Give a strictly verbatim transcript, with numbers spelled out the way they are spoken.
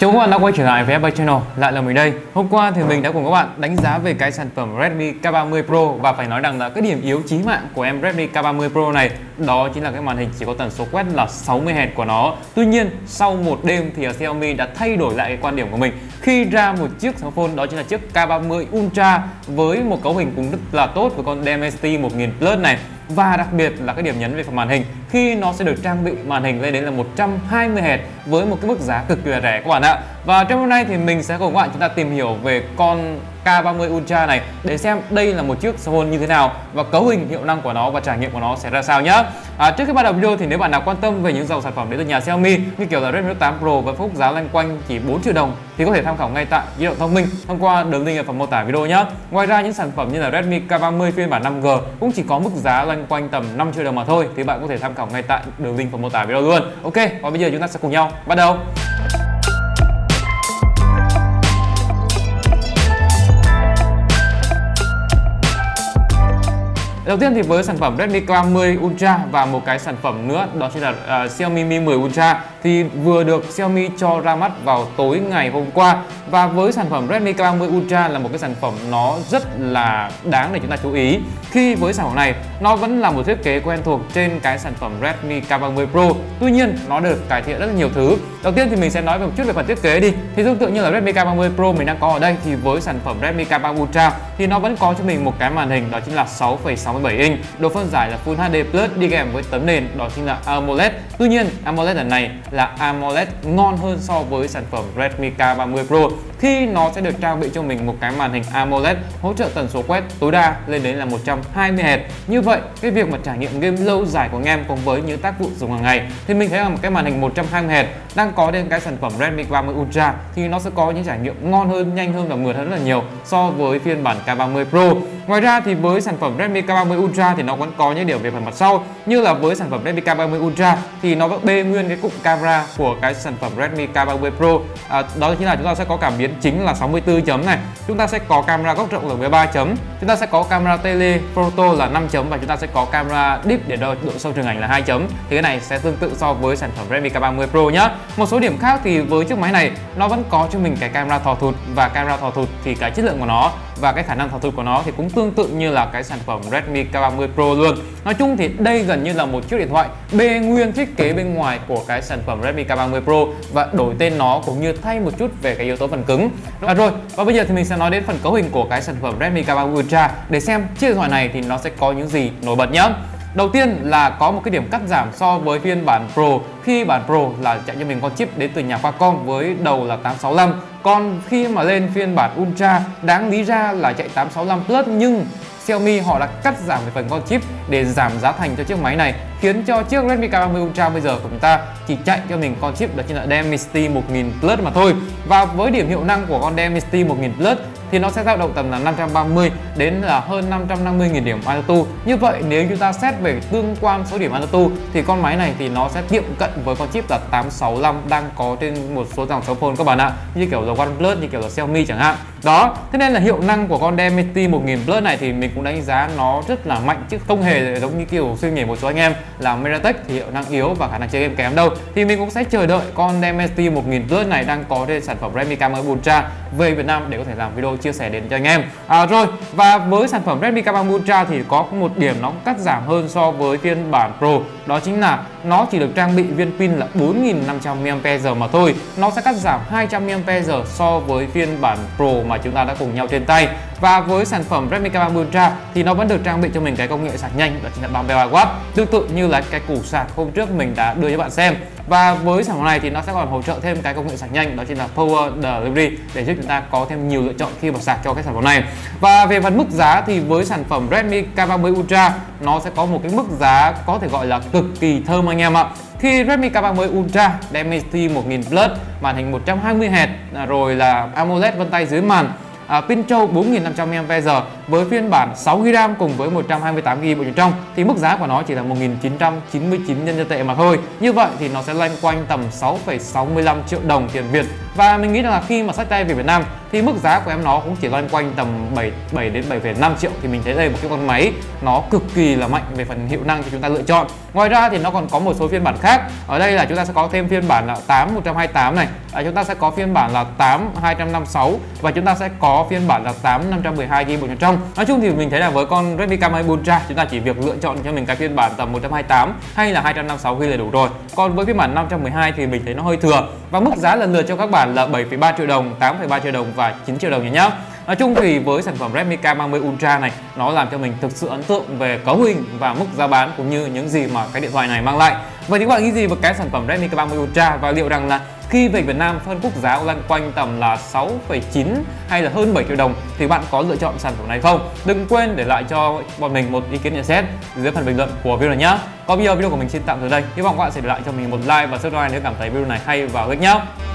Chào các bạn đã quay trở lại với ép pê Channel, lại là mình đây. Hôm qua thì mình đã cùng các bạn đánh giá về cái sản phẩm Redmi K ba mươi Pro và phải nói rằng là cái điểm yếu chí mạng của em Redmi K ba mươi Pro này đó chính là cái màn hình chỉ có tần số quét là sáu mươi héc của nó. Tuy nhiên sau một đêm thì Xiaomi đã thay đổi lại cái quan điểm của mình khi ra một chiếc smartphone đó chính là chiếc K ba mươi Ultra với một cấu hình cũng rất là tốt với con Dimensity một nghìn Plus này. Và đặc biệt là cái điểm nhấn về phần màn hình khi nó sẽ được trang bị màn hình lên đến là một trăm hai mươi héc với một cái mức giá cực kỳ là rẻ các bạn ạ. Và trong hôm nay thì mình sẽ cùng các bạn chúng ta tìm hiểu về con K ba mươi Ultra này để xem đây là một chiếc smartphone như thế nào và cấu hình, hiệu năng của nó và trải nghiệm của nó sẽ ra sao nhé. À, trước khi bắt đầu video thì nếu bạn nào quan tâm về những dòng sản phẩm đến từ nhà Xiaomi như kiểu là Redmi Note tám Pro với phúc giá loanh quanh chỉ bốn triệu đồng thì có thể tham khảo ngay tại di động thông minh thông qua đường link ở phần mô tả video nhé. Ngoài ra những sản phẩm như là Redmi K ba mươi phiên bản năm G cũng chỉ có mức giá loanh quanh tầm năm triệu đồng mà thôi thì bạn có thể tham khảo ngay tại đường link phần mô tả video luôn. Ok, và bây giờ chúng ta sẽ cùng nhau bắt đầu. Đầu tiên thì với sản phẩm Redmi K ba mươi Ultra và một cái sản phẩm nữa đó chính là uh, Xiaomi Mi mười Ultra thì vừa được Xiaomi cho ra mắt vào tối ngày hôm qua. Và với sản phẩm Redmi K ba mươi Ultra là một cái sản phẩm nó rất là đáng để chúng ta chú ý khi với sản phẩm này nó vẫn là một thiết kế quen thuộc trên cái sản phẩm Redmi K ba mươi Pro. Tuy nhiên nó được cải thiện rất là nhiều thứ. Đầu tiên thì mình sẽ nói về một chút về phần thiết kế đi. Thì tương tự như là Redmi K ba mươi Pro mình đang có ở đây thì với sản phẩm Redmi K ba mươi Ultra thì nó vẫn có cho mình một cái màn hình đó chính là sáu phẩy sáu mươi bảy inch, độ phân giải là Full hát đê Plus đi kèm với tấm nền đó chính là AMOLED. Tuy nhiên AMOLED lần này là AMOLED ngon hơn so với sản phẩm Redmi K ba mươi Pro khi nó sẽ được trang bị cho mình một cái màn hình AMOLED hỗ trợ tần số quét tối đa lên đến là một trăm hai mươi héc. Như vậy cái việc mà trải nghiệm game lâu dài của anh em cùng với những tác vụ dùng hàng ngày thì mình thấy là một cái màn hình một trăm hai mươi héc đang có trên cái sản phẩm Redmi K ba mươi Ultra thì nó sẽ có những trải nghiệm ngon hơn, nhanh hơn và mượt hơn rất là nhiều so với phiên bản K ba mươi Pro. Ngoài ra thì với sản phẩm Redmi K ba mươi Ultra thì nó vẫn có những điểm về phần mặt sau, như là với sản phẩm Redmi K ba mươi Ultra thì nó vẫn bê nguyên cái cụm camera của cái sản phẩm Redmi K ba mươi Pro. À, đó chính là chúng ta sẽ có cảm biến chính là sáu mươi tư chấm này, chúng ta sẽ có camera góc rộng là mười ba chấm, chúng ta sẽ có camera telephoto là năm chấm và chúng ta sẽ có camera deep để đo độ sâu trường ảnh là hai chấm. Thì cái này sẽ tương tự so với sản phẩm Redmi K ba mươi Pro nhá. Một số điểm khác thì với chiếc máy này nó vẫn có cho mình cái camera thò thụt và camera thò thụt thì cái chất lượng của nó và cái khả năng thò thụt của nó thì cũng tương tự như là cái sản phẩm Redmi K ba mươi Pro luôn. Nói chung thì đây gần như là một chiếc điện thoại bê nguyên thiết kế bên ngoài của cái sản phẩm Redmi K ba mươi Pro và đổi tên nó cũng như thay một chút về cái yếu tố phần cứng. À, rồi và bây giờ thì mình sẽ nói đến phần cấu hình của cái sản phẩm Redmi K ba mươi Ultra để xem chiếc điện thoại này thì nó sẽ có những gì nổi bật nhá. Đầu tiên là có một cái điểm cắt giảm so với phiên bản Pro khi bản Pro là chạy cho mình con chip đến từ nhà Qualcomm với đầu là tám sáu lăm. Còn khi mà lên phiên bản Ultra đáng lý ra là chạy tám sáu lăm Plus nhưng Xiaomi họ đã cắt giảm về phần con chip để giảm giá thành cho chiếc máy này, khiến cho chiếc Redmi K ba mươi Ultra bây giờ của chúng ta chỉ chạy cho mình con chip đó chính là Dimensity một nghìn Plus mà thôi. Và với điểm hiệu năng của con Dimensity một nghìn Plus thì nó sẽ dao động tầm là năm trăm ba mươi đến là hơn năm trăm năm mươi nghìn điểm AnTuTu. Như vậy nếu chúng ta xét về tương quan số điểm AnTuTu thì con máy này thì nó sẽ tiệm cận với con chip là tám sáu lăm đang có trên một số dòng smartphone các bạn ạ, như kiểu là OnePlus, như kiểu là Xiaomi chẳng hạn. Đó, thế nên là hiệu năng của con Dimensity một nghìn Plus này thì mình cũng đánh giá nó rất là mạnh chứ không hề giống như kiểu suy nghĩ một số anh em là MediaTek thì hiệu năng yếu và khả năng chơi game kém đâu. Thì mình cũng sẽ chờ đợi con Dimensity một nghìn Plus này đang có trên sản phẩm Redmi K ba mươi Ultra về Việt Nam để có thể làm video chia sẻ đến cho anh em. À, rồi và với sản phẩm Redmi K ba mươi Ultra thì có một điểm nó cắt giảm hơn so với phiên bản Pro, đó chính là nó chỉ được trang bị viên pin là bốn nghìn năm trăm mi li am pe giờ mà thôi. Nó sẽ cắt giảm hai trăm mi li am pe giờ so với phiên bản Pro mà chúng ta đã cùng nhau trên tay. Và với sản phẩm Redmi K ba mươi Ultra thì nó vẫn được trang bị cho mình cái công nghệ sạc nhanh đó chính là ba mươi ba oát, tương tự như là cái củ sạc hôm trước mình đã đưa cho bạn xem. Và với sản phẩm này thì nó sẽ còn hỗ trợ thêm cái công nghệ sạc nhanh đó chính là Power Delivery để giúp chúng ta có thêm nhiều lựa chọn khi mà sạc cho cái sản phẩm này. Và về phần mức giá thì với sản phẩm Redmi K ba mươi Ultra nó sẽ có một cái mức giá có thể gọi là cực kỳ thơm anh em ạ. Khi Redmi K ba mươi Ultra Dimensity một nghìn Plus, màn hình một trăm hai mươi héc, rồi là AMOLED vân tay dưới màn, à, pin trâu bốn nghìn năm trăm mi li am pe giờ với phiên bản sáu gi ga bai cùng với một trăm hai mươi tám gi ga bai bộ nhớ trong thì mức giá của nó chỉ là một nghìn chín trăm chín mươi chín nhân dân tệ mà thôi. Như vậy thì nó sẽ loanh quanh tầm sáu phẩy sáu mươi lăm triệu đồng tiền Việt. Và mình nghĩ rằng là khi mà xách tay về Việt Nam thì mức giá của em nó cũng chỉ loanh quanh tầm bảy bảy đến bảy phẩy năm triệu. Thì mình thấy đây một cái con máy nó cực kỳ là mạnh về phần hiệu năng cho chúng ta lựa chọn. Ngoài ra thì nó còn có một số phiên bản khác. Ở đây là chúng ta sẽ có thêm phiên bản là tám một trăm hai mươi tám này, à, chúng ta sẽ có phiên bản là tám hai trăm năm mươi sáu và chúng ta sẽ có phiên bản là tám năm trăm mười hai gi-ga-bai bên trong. Nói chung thì mình thấy là với con Redmi K ba mươi Ultra chúng ta chỉ việc lựa chọn cho mình cái phiên bản tầm một trăm hai mươi tám hay là hai trăm năm mươi sáu gi-ga-bai là đủ rồi. Còn với phiên bản năm trăm mười hai thì mình thấy nó hơi thừa, và mức giá lần lượt cho các bạn là bảy phẩy ba triệu đồng, tám phẩy ba triệu đồng và chín triệu đồng nhé. Nói chung thì với sản phẩm Redmi K ba mươi Ultra này, nó làm cho mình thực sự ấn tượng về cấu hình và mức giá bán cũng như những gì mà cái điện thoại này mang lại. Vậy thì các bạn nghĩ gì về cái sản phẩm Redmi K ba mươi Ultra, và liệu rằng là khi về Việt Nam phân khúc giá loanh quanh tầm là sáu phẩy chín hay là hơn bảy triệu đồng thì bạn có lựa chọn sản phẩm này không? Đừng quên để lại cho bọn mình một ý kiến nhận xét dưới phần bình luận của video này nhé. Còn bây giờ video của mình xin tạm tới đây. Hy vọng các bạn sẽ để lại cho mình một like và subscribe nếu cảm thấy video này hay và hữu ích nhé.